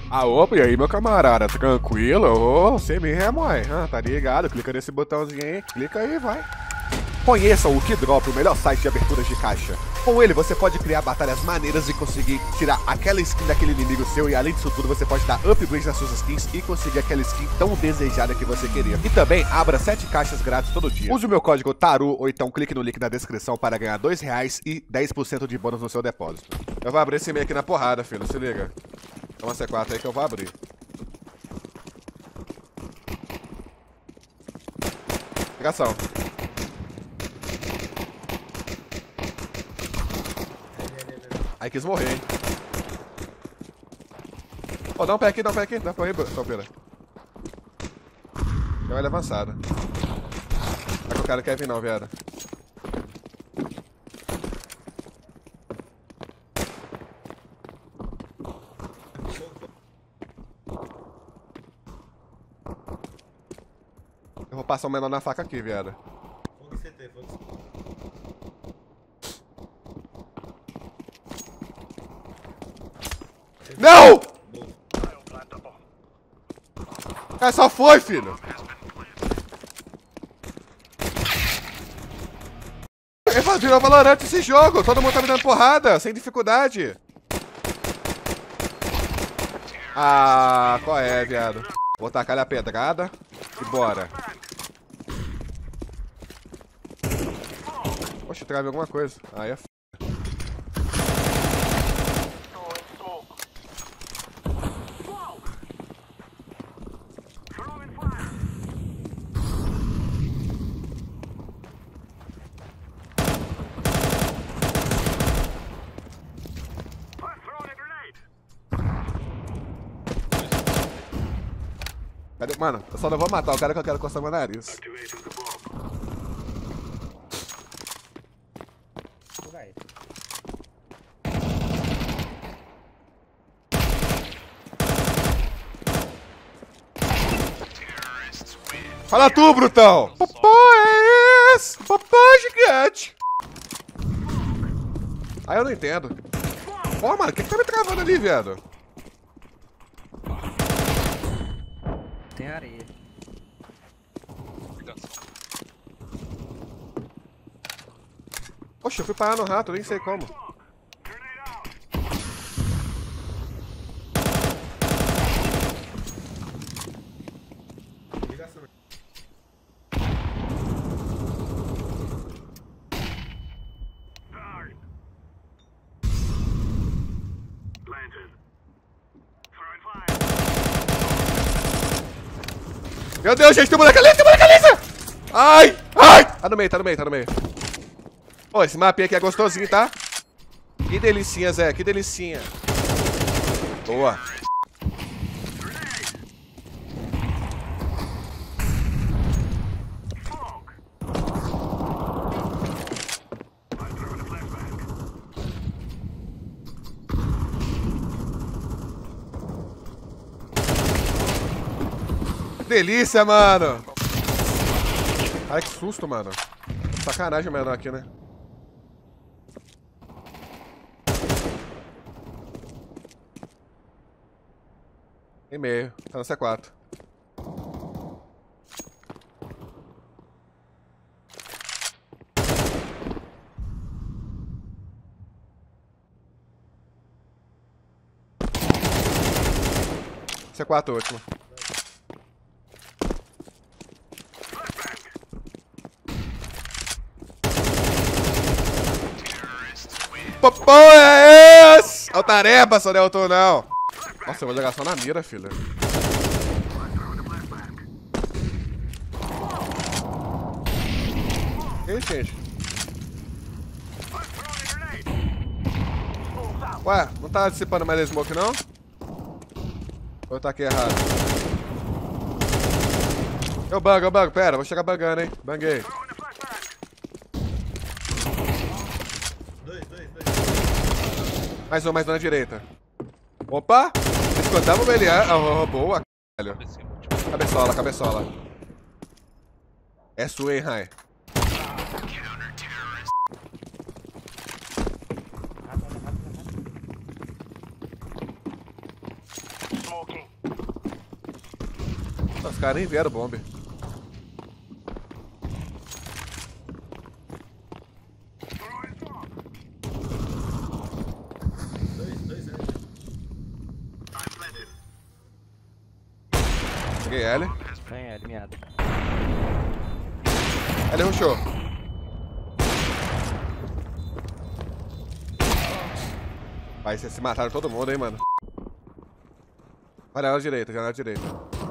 Ah, opa, e aí, meu camarada? Tranquilo? Ô, você mesmo, ué. Tá ligado? Clica nesse botãozinho aí. Clica aí, vai. Conheçam o Keydrop, o melhor site de aberturas de caixa. Com ele, você pode criar batalhas maneiras e conseguir tirar aquela skin daquele inimigo seu. E além disso tudo, você pode dar upgrades nas suas skins e conseguir aquela skin tão desejada que você queria. E também, abra 7 caixas grátis todo dia. Use o meu código TARU ou então clique no link na descrição para ganhar R$2 e 10% de bônus no seu depósito. Eu vou abrir esse e-mail aqui na porrada, filho. Se liga. Tem uma C4 aí que eu vou abrir. Ligação. Aí quis morrer, hein. Ó, dá um pé aqui, dá um pé aqui. Dá pra ir, Salpeira. Tem uma avançada. Não é que o cara quer vir não, viado. Eu vou passar o menor na faca aqui, viado. Fogo CT, fogo CT. Não! É, só foi, filho. Virou Valorant esse jogo. Todo mundo tá me dando porrada, sem dificuldade. Ah, qual é, viado? Vou tacar-lhe a pedrada e bora. Poxa, travei alguma coisa. Aí é f... Cadê? Mano, eu só não vou matar o cara que eu quero coçar meu nariz. Vai. Fala tu, Brutão! Popó é esse? Popó gigante! Aí eu não entendo. Pô, mano, o que tá me travando ali, viado? Tem areia. Poxa, eu fui parar no rato, nem sei como. Meu Deus, gente, tem um boneco ali, tem um boneco ali! Ai, ai! Tá no meio, tá no meio, tá no meio. Pô, esse mapinha aqui é gostosinho, tá? Que delicinha, Zé, que delicinha. Boa. Delícia, mano. Ai, que susto, mano. Sacanagem o menor aqui, né? E meio. Tá no C4. C4 último. Popô é esse? Altareba, só não não. Nossa, eu vou jogar só na mira, filho. Que isso, gente? Ué, não tá dissipando mais a smoke, não? Ou eu taquei errado? Eu bango, pera, vou chegar bugando, hein? Banguei. Dois. Mais um na direita. Opa! Escutamos ele. Boa, caralho. Cabeçola. É sua, hein, Rai? Os caras nem vieram bomber. Peguei L. Tem L, miado. L rushou. Vai, vocês se mataram todo mundo, hein, mano. Olha, janela direita, janela direita.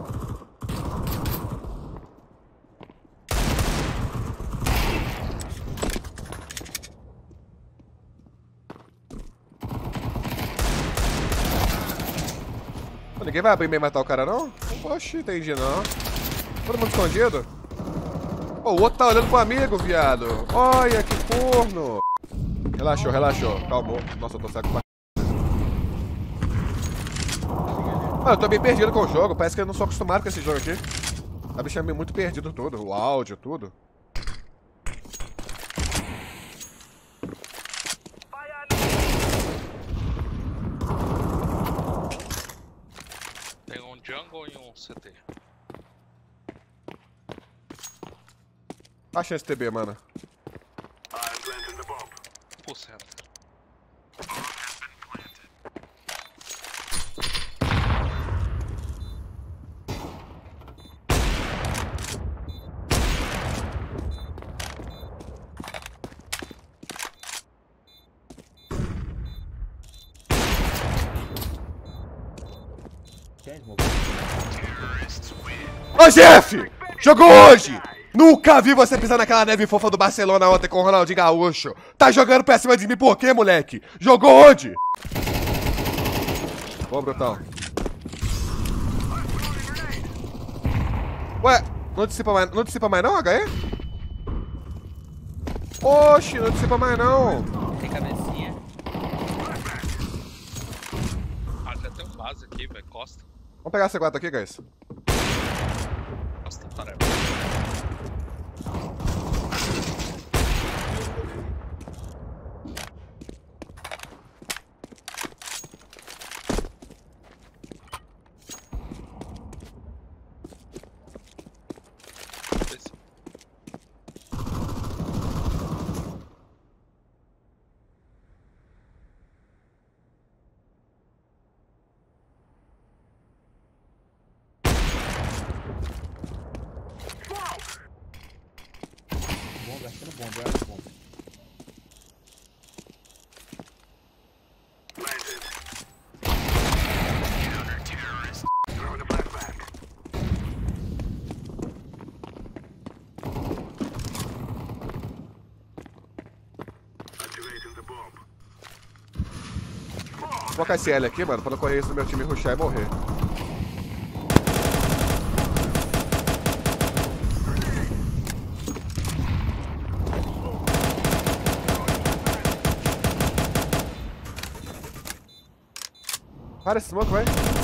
Pô, ninguém vai abrir bem e matar o cara, não? Oxi, entendi, não. Todo mundo escondido? Pô, o outro tá olhando pro amigo, viado. Olha, que corno. Relaxou, relaxou. Calmou. Nossa, eu tô cego pra... Mano, eu tô bem perdido com o jogo. Parece que eu não sou acostumado com esse jogo aqui. Tá me chamando muito perdido tudo. O áudio, tudo. Tem um jungle e um CT. Baixa esse TB, mano. 1%. Ô, Jeff! Jogou hoje! Nunca vi você pisar naquela neve fofa do Barcelona ontem com o Ronaldinho Gaúcho. Tá jogando pra cima de mim por quê, moleque? Jogou onde? Bom, brutão. Ué, não dissipa mais não, HE? Oxi, não dissipa mais não. Tem cabecinha. Ah, já tem um base aqui, velho. Costa. Vamos pegar essa 4 aqui, guys. Costa tarefa. Bomba, achando bomba, bomba. Vou colocar esse L aqui, mano, pra não correr isso do meu time rushar e morrer. Para esse smoke, vai.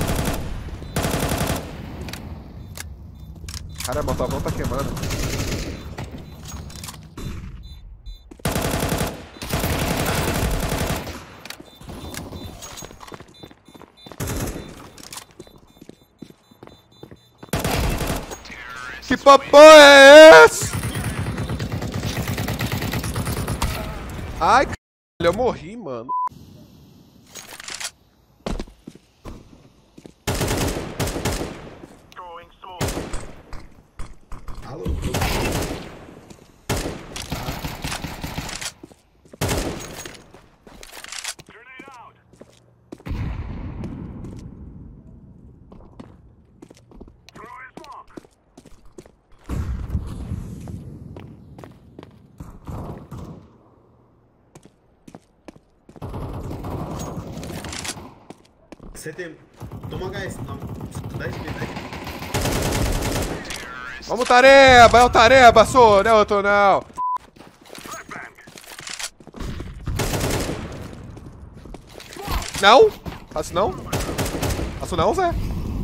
Caramba, o Tavão tá queimando. Que papo é esse? Ai, caralho, eu morri, mano. Alô? CT, toma HS, não. 10 mil, 10 mil. Vamos, Tareba! É o Tareba, sou, não é outro não. Não? Faço não? Faço não, Zé?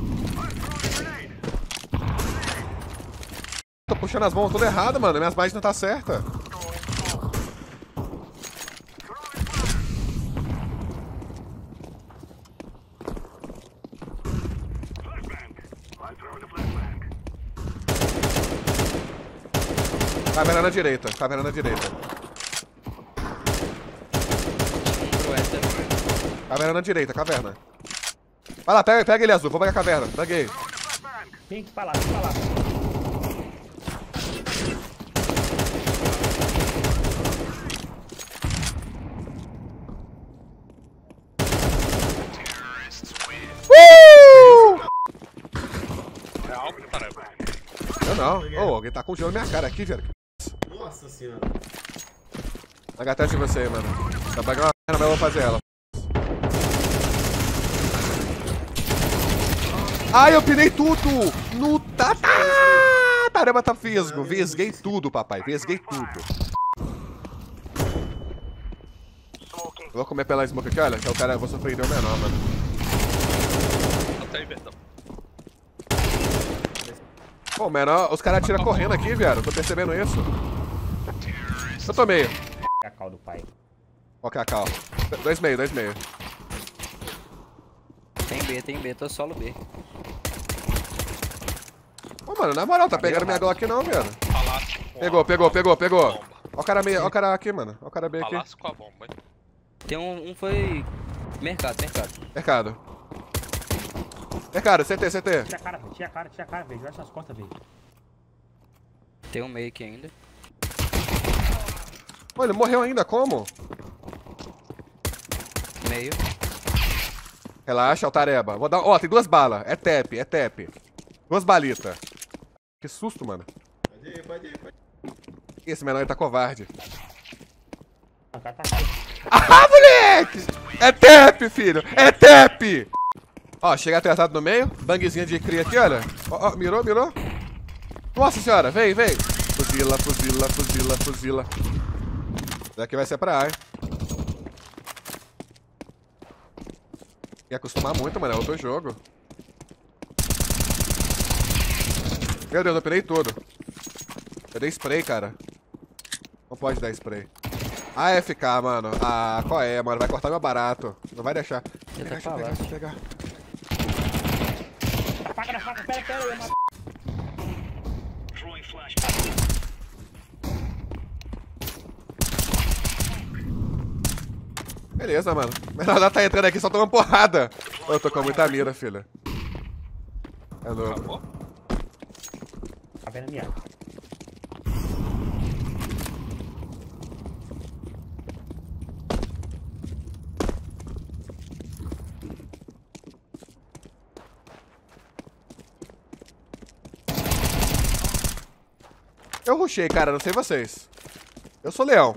Tô puxando as mãos toda errada, mano. Minhas bases não tá certa. Caverna na direita, caverna na direita. Caverna na direita, caverna. Vai lá, pega ele azul, vou pegar a caverna. Peguei. Vem aqui pra lá, vem pra lá. É algo, caramba. Eu não. Ô, alguém tá com o gelo na minha cara aqui, velho. Nossa senhora. Pega atrás de você, mano. Tá pegando uma perna, mas eu vou fazer ela. Ai, eu pinei tudo! No Caramba, tá fisgo. Vesguei tudo, papai. Vesguei tudo. Eu vou comer pela smoke aqui, olha. Que é o cara, eu vou sofrer deu menor, mano. Até invertão. Pô, menor, os caras atiram correndo aqui, velho. Tô percebendo isso. Eu tô meio. A cal do pai. Ó, Cacau. 2,5, 2,5. Tem B, tô solo B. Ô, mano, na moral, tá pegando minha Glock não, velho. Palácio com Pegou. bomba. Ó o cara meio, ó o cara aqui, mano. Ó o cara B aqui. Palácio com a bomba, hein? Tem um foi... Mercado. Mercado, CT. Tira a cara, velho. Joga suas costas, velho. Tem um meio aqui ainda. Pô, ele morreu ainda, como? Meio. Relaxa, Altareba. Vou dar. Ó, tem 2 balas. É tap. 2 balitas. Que susto, mano. Pode ir. Esse menor aí tá covarde. Tá. Ah, moleque! É tap, filho! É tap! Ó, chega atrasado no meio. Bangzinha de cria aqui, olha. Ó, mirou. Nossa senhora, vem. Fuzila. Daqui vai ser pra A, hein? Ia acostumar muito, mano. É outro jogo. Meu Deus, eu pirei tudo. Eu dei spray, cara. Não pode dar spray. AFK, mano. Ah, qual é, mano? Vai cortar meu barato. Não vai deixar. Deixa eu pegar. Apaga na faca, pera, eu mato. Beleza, mano. Menor tá entrando aqui, só toma porrada. Eu tô com muita mira, filha. É louco. Acabou? Tá vendo a minha? Eu rushei, cara. Não sei vocês. Eu sou leão.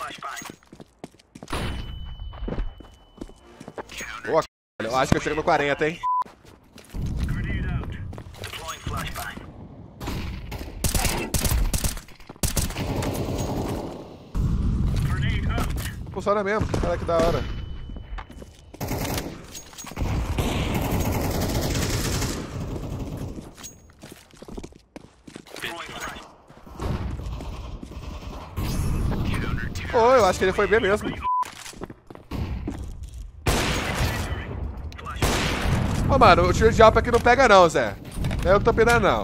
Boa, c****. Eu acho que eu chego no 40, hein. Funciona mesmo. Olha que da hora. Pô, eu acho que ele foi bem mesmo. Ô, mano, o tiro de alpa aqui não pega não, Zé. Eu não tô pirando, não.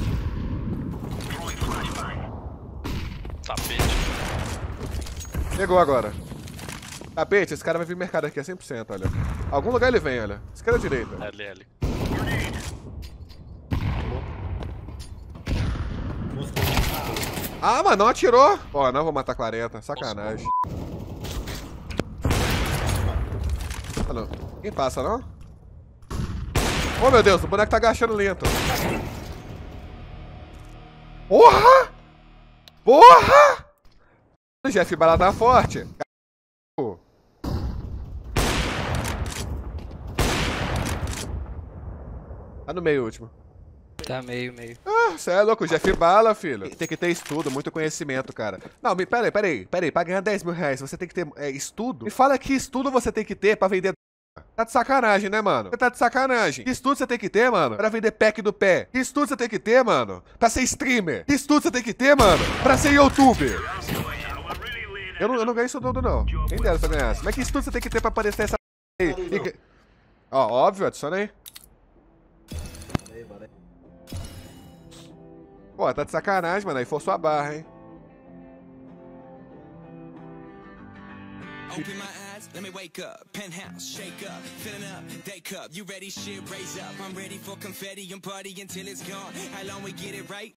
Tapete. Pegou agora. Tapete, esse cara vai vir no mercado aqui a 100%, olha. Algum lugar ele vem, olha. Esquerda ou direita? LL. Ah, mano, não atirou. Ó, não vou matar 40. Sacanagem. Ah, não. Quem passa, não? Oh, meu Deus, o boneco tá agachando lento. Porra! O Jeff Bala tá forte. Tá no meio, último. Tá meio. Ah, cê é louco, Jeff Bala, filho. Tem que ter estudo, muito conhecimento, cara. Não, peraí. Pra ganhar 10 mil reais, você tem que ter estudo? Me fala que estudo você tem que ter pra vender. Tá de sacanagem, né, mano? Você tá de sacanagem. Que estudo você tem que ter, mano, pra vender pack do pé? Que estudo você tem que ter, mano, pra ser streamer? Que estudo você tem que ter, mano, pra ser youtuber? Eu não ganhei isso tudo, não. Quem dera se eu ganhasse. Mas que estudo você tem que ter pra aparecer essa aí? Ó, óbvio, adiciona aí. Pô, tá de sacanagem, mano. Aí forçou a barra, hein? Open my eyes, let me wake up. Penthouse, shake up, filling up, day cup. You ready? Shit, raise up. I'm ready for confetti and party until it's gone. How long we get it right?